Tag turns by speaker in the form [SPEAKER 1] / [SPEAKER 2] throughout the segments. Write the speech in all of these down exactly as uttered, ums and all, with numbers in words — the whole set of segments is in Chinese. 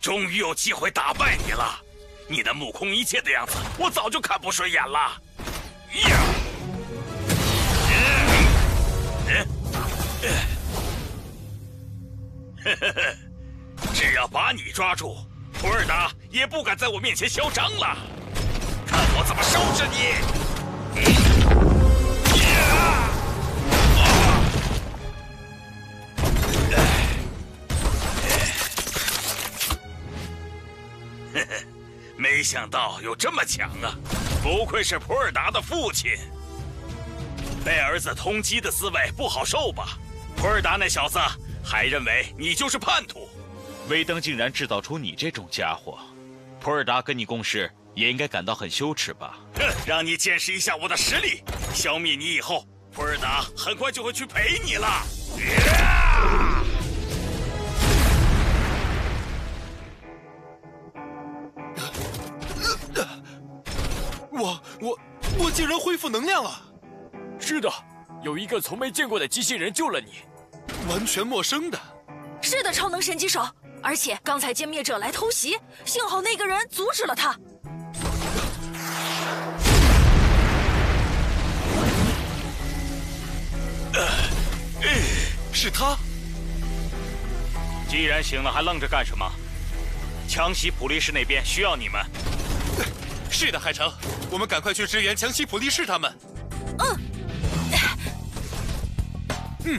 [SPEAKER 1] 终于有机会打败你了！你的目空一切的样子，我早就看不顺眼了。呀！嗯嗯呵呵呵，只要把你抓住，普尔达也不敢在我面前嚣张了。看我怎么收拾你！嗯呀！ 没想到有这么强啊！不愧是普尔达的父亲。被儿子通缉的滋味不好受吧？普尔达那小子还认为你就是叛徒。
[SPEAKER 2] 威登竟然制造出你这种家伙，普尔达跟你共事也应该感到很羞耻吧？
[SPEAKER 1] 哼，让你见识一下我的实力！消灭你以后，普尔达很快就会去陪你了。呀！
[SPEAKER 3] 我我我竟然恢复能量了！
[SPEAKER 4] 是的，有一个从没见过的机器人救了你，
[SPEAKER 3] 完全陌生的。
[SPEAKER 5] 是的，超能神击手。而且刚才歼灭者来偷袭，幸好那个人阻止了他。
[SPEAKER 3] 是他。
[SPEAKER 2] 既然醒了，还愣着干什么？强袭普利市那边需要你们。
[SPEAKER 3] 是的，海城，我们赶快去支援强袭普利士他们。
[SPEAKER 5] 嗯，
[SPEAKER 3] 嗯。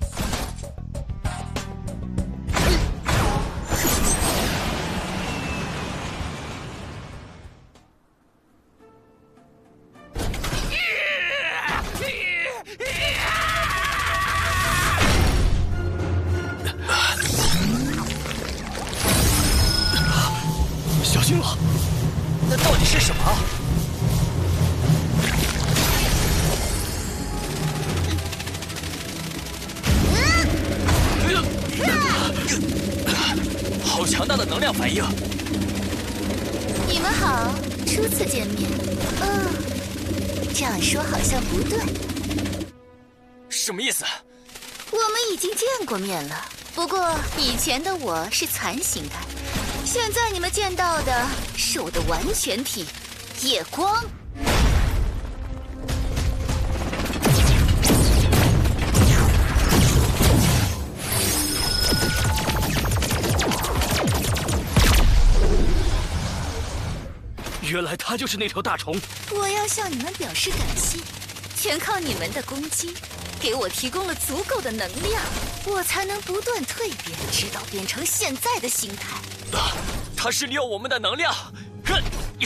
[SPEAKER 4] 小心了！ 那到底是什么？好强大的能量反应！
[SPEAKER 6] 你们好，初次见面。哦，这样说好像不对。
[SPEAKER 4] 什么意思？
[SPEAKER 6] 我们已经见过面了，不过以前的我是残形态。 现在你们见到的是我的完全体，夜光。
[SPEAKER 4] 原来他就是那条大虫。
[SPEAKER 6] 我要向你们表示感谢，全靠你们的攻击，给我提供了足够的能量，我才能不断蜕变，直到变成现在的形态。
[SPEAKER 4] 啊，他是利用我们的能量。哼！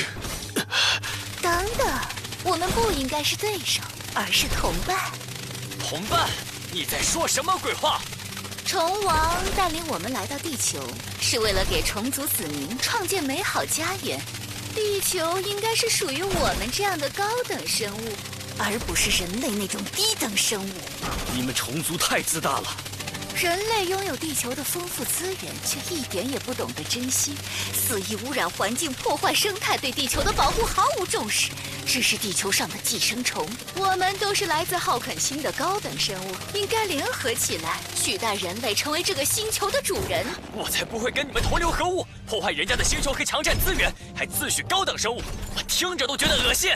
[SPEAKER 6] 等等，我们不应该是对手，而是同伴。
[SPEAKER 4] 同伴？你在说什么鬼话？
[SPEAKER 6] 虫王带领我们来到地球，是为了给虫族子民创建美好家园。地球应该是属于我们这样的高等生物，而不是人类那种低等生物。
[SPEAKER 4] 你们虫族太自大了。
[SPEAKER 6] 人类拥有地球的丰富资源，却一点也不懂得珍惜，肆意污染环境，破坏生态，对地球的保护毫无重视，只是地球上的寄生虫。我们都是来自浩肯星的高等生物，应该联合起来，取代人类，成为这个星球的主人。
[SPEAKER 4] 我才不会跟你们同流合污，破坏人家的星球和强占资源，还自诩高等生物，我听着都觉得恶心。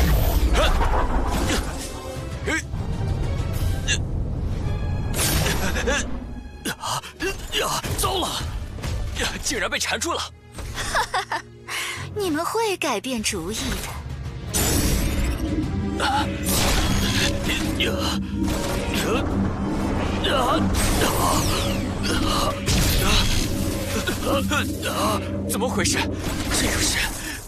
[SPEAKER 4] 啊呀！糟了，呀，竟然被缠住了！
[SPEAKER 6] 哈哈哈，你们会改变主意的。
[SPEAKER 4] 啊！呀！啊！啊！啊！怎么回事？这个是……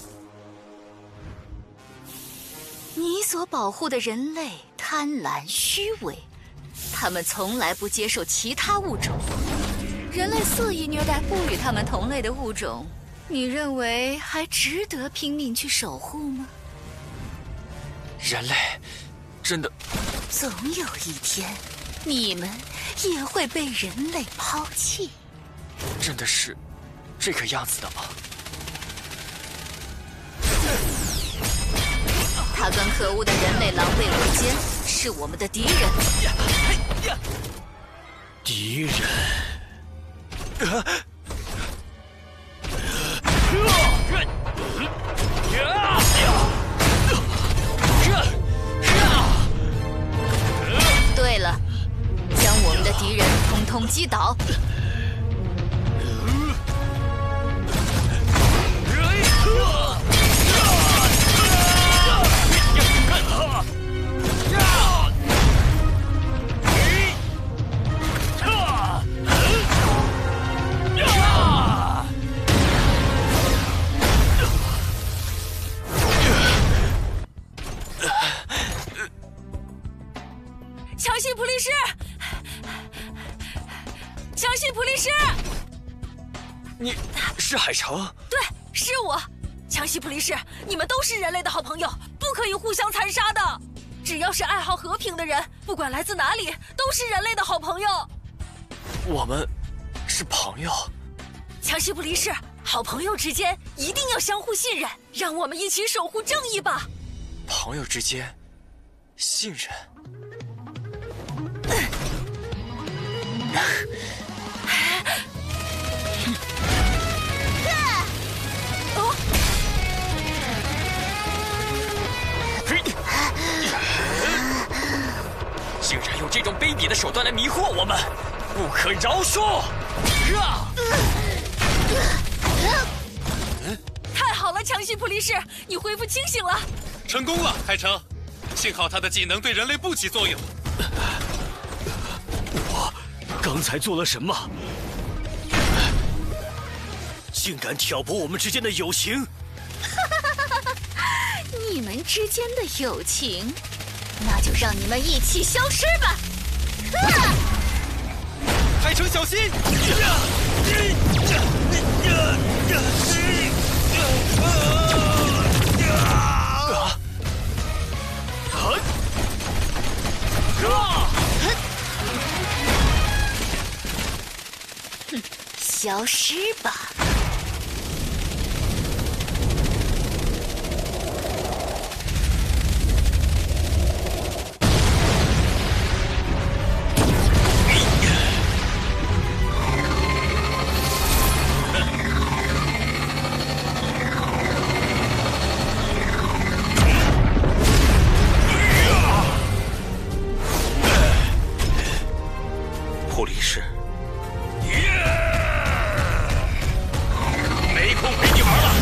[SPEAKER 6] 你所保护的人类贪婪虚伪。 他们从来不接受其他物种，人类肆意虐待不与他们同类的物种，你认为还值得拼命去守护吗？
[SPEAKER 4] 人类，真的，
[SPEAKER 6] 总有一天，你们也会被人类抛弃。
[SPEAKER 4] 真的是这个样子的吗？
[SPEAKER 6] 他跟可恶的人类狼狈为奸，是我们的敌人。
[SPEAKER 4] 呀嘿呀！敌人？啊！
[SPEAKER 6] 击倒。
[SPEAKER 5] 强袭普利师，强袭普利师，
[SPEAKER 4] 你是海城？
[SPEAKER 5] 对，是我。强袭普利师，你们都是人类的好朋友，不可以互相残杀的。只要是爱好和平的人，不管来自哪里，都是人类的好朋友。
[SPEAKER 4] 我们是朋友。
[SPEAKER 5] 强袭普利师，好朋友之间一定要相互信任，让我们一起守护正义吧。
[SPEAKER 4] 朋友之间，信任。
[SPEAKER 5] 哦，
[SPEAKER 4] 竟然用这种卑鄙的手段来迷惑我们，不可饶恕！啊！
[SPEAKER 5] 太好了，强袭普利师，你恢复清醒了，
[SPEAKER 3] 成功了，海城。幸好他的技能对人类不起作用。
[SPEAKER 7] 我刚才做了什么？竟敢挑拨我们之间的友情！
[SPEAKER 6] 你们之间的友情，那就让你们一起消失吧！啊！
[SPEAKER 3] 海城小心！
[SPEAKER 6] 消失吧！
[SPEAKER 1] 普利师，没空陪你玩了。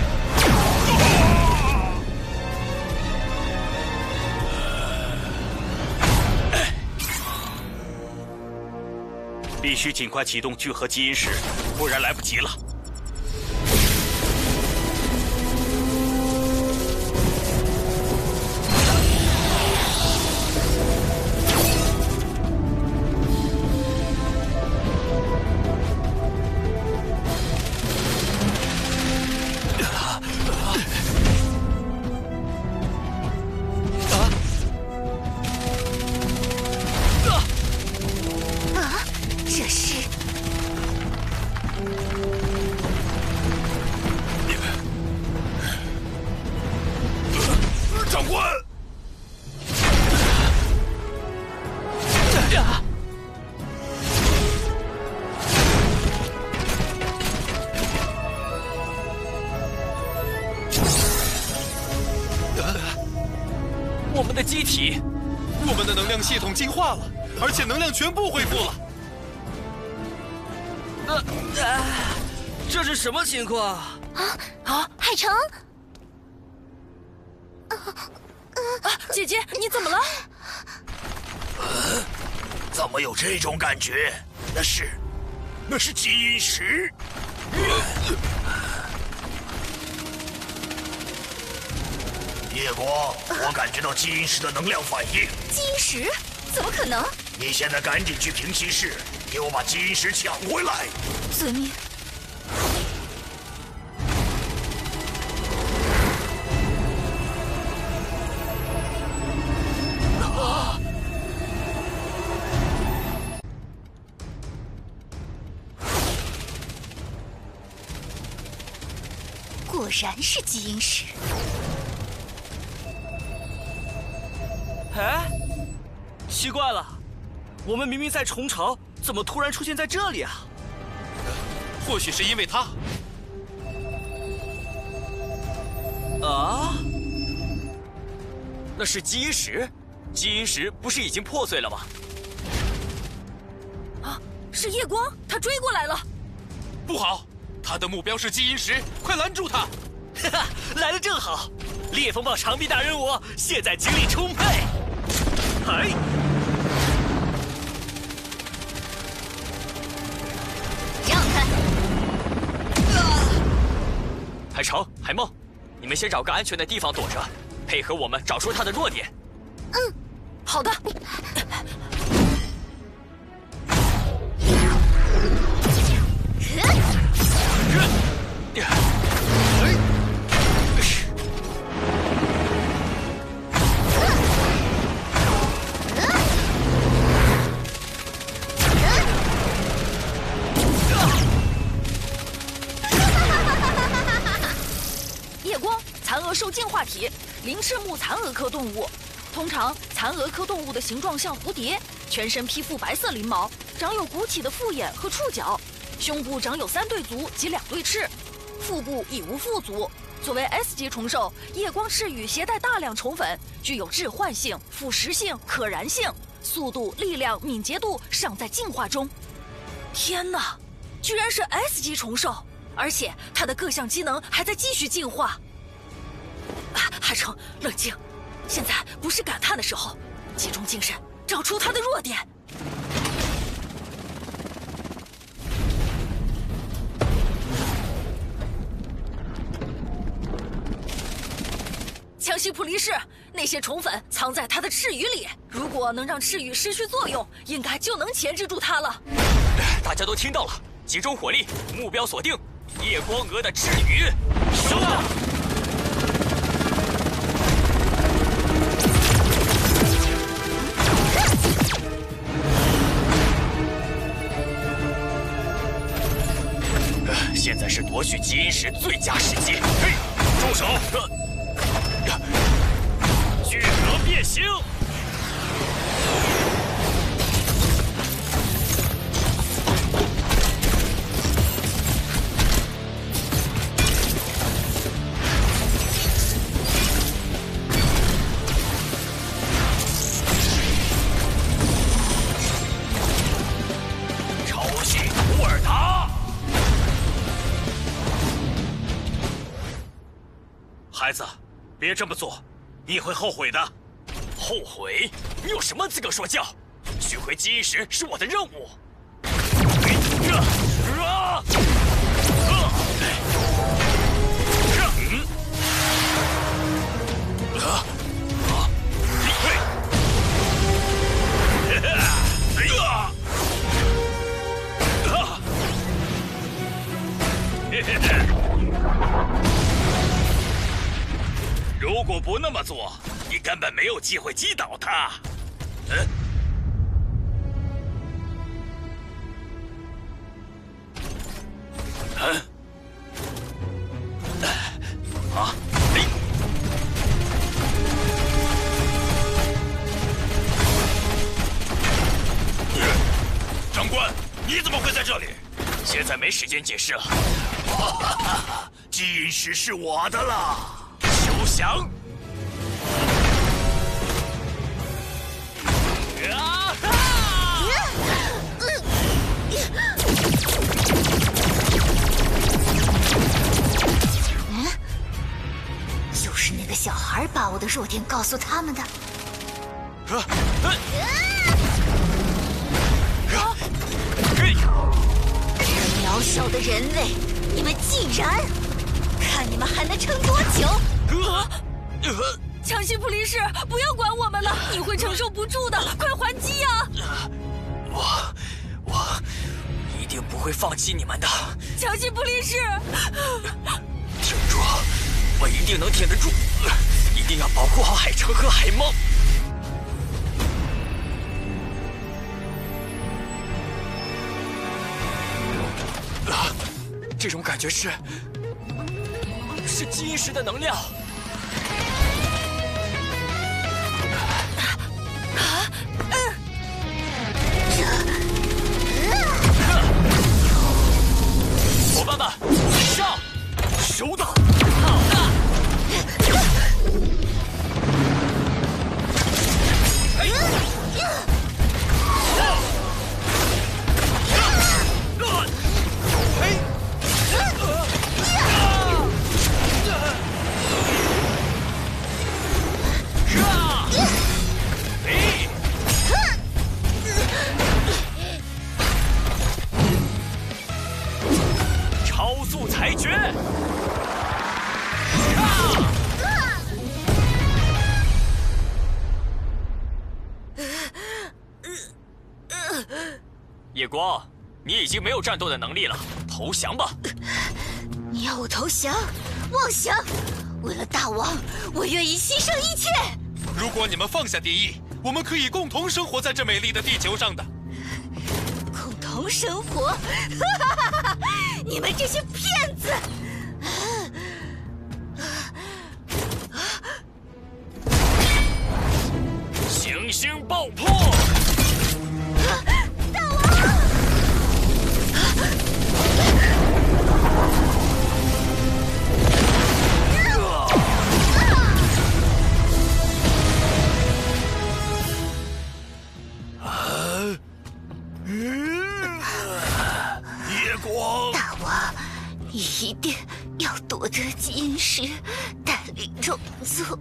[SPEAKER 1] 必须尽快启动聚合基因石，不然来不及了。
[SPEAKER 7] 长官，
[SPEAKER 4] 我们的机体，
[SPEAKER 3] 我们的能量系统进化了，而且能量全部恢复了。
[SPEAKER 7] 呃，啊、这是什么情况？
[SPEAKER 6] 啊啊！海城，
[SPEAKER 5] 啊，姐姐，你怎么了？
[SPEAKER 7] 呃，怎么有这种感觉？那是，那是基因石。夜光，我感觉到基因石的能量反应。
[SPEAKER 6] 基因石？怎么可能？
[SPEAKER 7] 你现在赶紧去平息室，给我把基因石抢回来。
[SPEAKER 6] 遵命。果然是基因石。
[SPEAKER 7] 哎，奇怪了，我们明明在虫巢，怎么突然出现在这里啊？
[SPEAKER 3] 或许是因为他。
[SPEAKER 4] 啊？那是基因石？基因石不是已经破碎了吗？
[SPEAKER 5] 啊， 是夜光，他追过来了。
[SPEAKER 3] 不好，他的目标是基因石，快拦住他！
[SPEAKER 7] 哈哈，来的正好。烈风暴长臂大人我现在精力充沛。哎，
[SPEAKER 6] 让开！
[SPEAKER 4] 海城、海梦，你们先找个安全的地方躲着，配合我们找出他的弱点。
[SPEAKER 5] 嗯，好的。夜光，残蛾兽进化体，鳞翅目残蛾科动物。通常，残蛾科动物的形状像蝴蝶，全身披覆白色鳞毛，长有鼓起的复眼和触角，胸部长有三对足及两对翅，腹部已无腹足。作为 S 级虫兽，夜光翅羽携带大量虫粉，具有致幻性、腐蚀性、可燃性，速度、力量、敏捷度尚在进化中。天哪，居然是 S 级虫兽！而且它的各项机能还在继续进化。啊，海城，冷静，现在不是感叹的时候，集中精神，找出它的弱点。强袭普利士，那些虫粉藏在它的翅羽里，如果能让翅羽失去作用，应该就能钳制住它了。
[SPEAKER 4] 大家都听到了，集中火力，目标锁定。夜光蛾的翅羽，收到。呃，现在是夺取基因石最佳时机。嘿，住手！呃，巨蛇变形。
[SPEAKER 1] 孩子，别这么做，你会后悔的。
[SPEAKER 4] 后悔？你有什么资格说教？取回基因石是我的任务。啊！
[SPEAKER 1] 如果不那么做，你根本没有机会击倒他。嗯。嗯。啊！哎！
[SPEAKER 3] 长官，你怎么会在这里？
[SPEAKER 4] 现在没时间解释了。
[SPEAKER 1] 哈哈哈哈！基因石是我的了。
[SPEAKER 4] 休想！啊哈！
[SPEAKER 6] 嗯，就是那个小孩把我的弱点告诉他们的。
[SPEAKER 4] 啊！啊！嘿！
[SPEAKER 6] 渺小的人类，你们竟然！看你们还能撑多久！
[SPEAKER 5] 啊！强袭普利士，不要管我们了，你会承受不住的，快还击啊！
[SPEAKER 4] 我我一定不会放弃你们的。
[SPEAKER 5] 强袭普利士，
[SPEAKER 4] 挺住，我一定能挺得住，一定要保护好海城和海梦。啊，这种感觉是。是基因石的能量。
[SPEAKER 5] 啊！嗯。
[SPEAKER 4] 伙伴们，上！收到。
[SPEAKER 5] 好的。哎！
[SPEAKER 7] 光，你已经没有战斗的能力了，投降吧！
[SPEAKER 6] 你要我投降？妄想！为了大王，我愿意牺牲一切。
[SPEAKER 3] 如果你们放下敌意，我们可以共同生活在这美丽的地球上的。
[SPEAKER 6] 共同生活？你们这些骗子！
[SPEAKER 7] 行星爆破！
[SPEAKER 6] 大王！
[SPEAKER 1] 夜光，
[SPEAKER 6] 大王一定要夺得基因石，带领种族。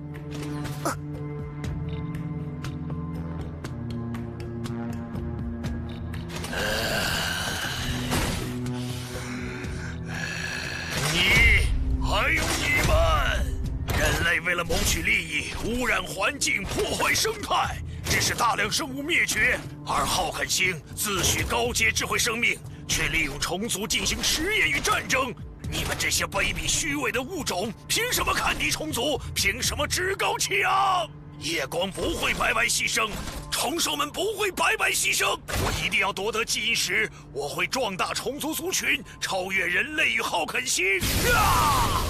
[SPEAKER 1] 你还有你们，人类为了谋取利益，污染环境，破坏生态，致使大量生物灭绝；而浩肯星自诩高阶智慧生命，却利用虫族进行实验与战争。你们这些卑鄙虚伪的物种，凭什么看低虫族？凭什么趾高气扬？夜光不会白白牺牲，虫兽们不会白白牺牲。我一定要夺得基因石，我会壮大虫族族群，超越人类与浩肯星。啊！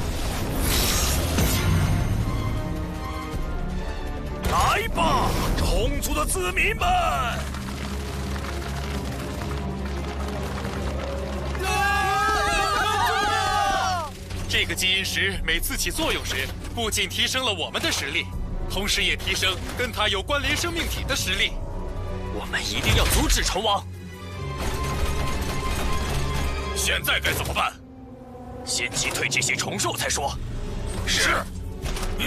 [SPEAKER 1] 来吧，虫族的子民们！
[SPEAKER 3] 这个基因石每次起作用时，不仅提升了我们的实力，同时也提升跟它有关联生命体的实力。
[SPEAKER 7] 我们一定要阻止虫王。
[SPEAKER 1] 现在该怎么办？
[SPEAKER 7] 先击退这些虫兽再说。
[SPEAKER 1] 是。嗯。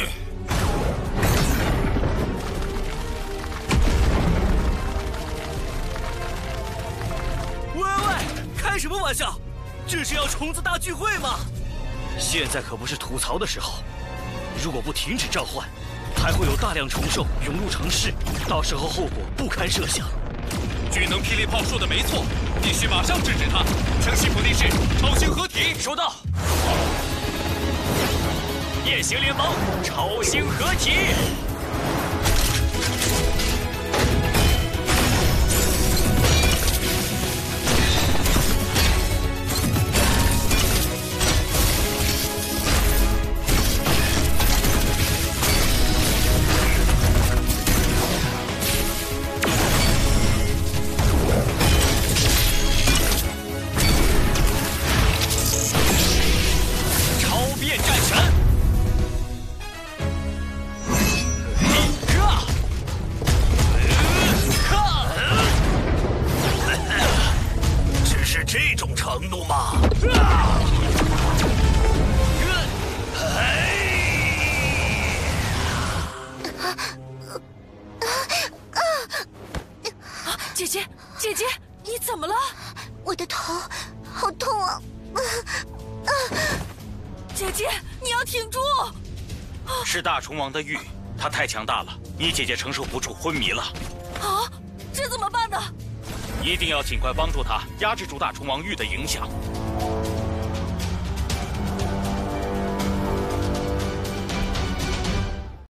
[SPEAKER 7] 喂喂，开什么玩笑？这是要虫子大聚会吗？现在可不是吐槽的时候。如果不停止召唤，还会有大量虫兽涌入城市，到时候后果不堪设想。
[SPEAKER 3] 巨能霹雳炮说的没错，必须马上制止它。强袭普力士，超星合体。
[SPEAKER 7] 收到。夜行联盟，超星合体。
[SPEAKER 5] 姐姐，姐姐，你怎么了？
[SPEAKER 6] 我的头好痛啊！啊啊！
[SPEAKER 5] 姐姐，你要挺住！
[SPEAKER 2] 是大虫王的玉，它太强大了，你姐姐承受不住，昏迷了。
[SPEAKER 5] 啊，这怎么办呢？
[SPEAKER 2] 一定要尽快帮助她压制住大虫王玉的影响。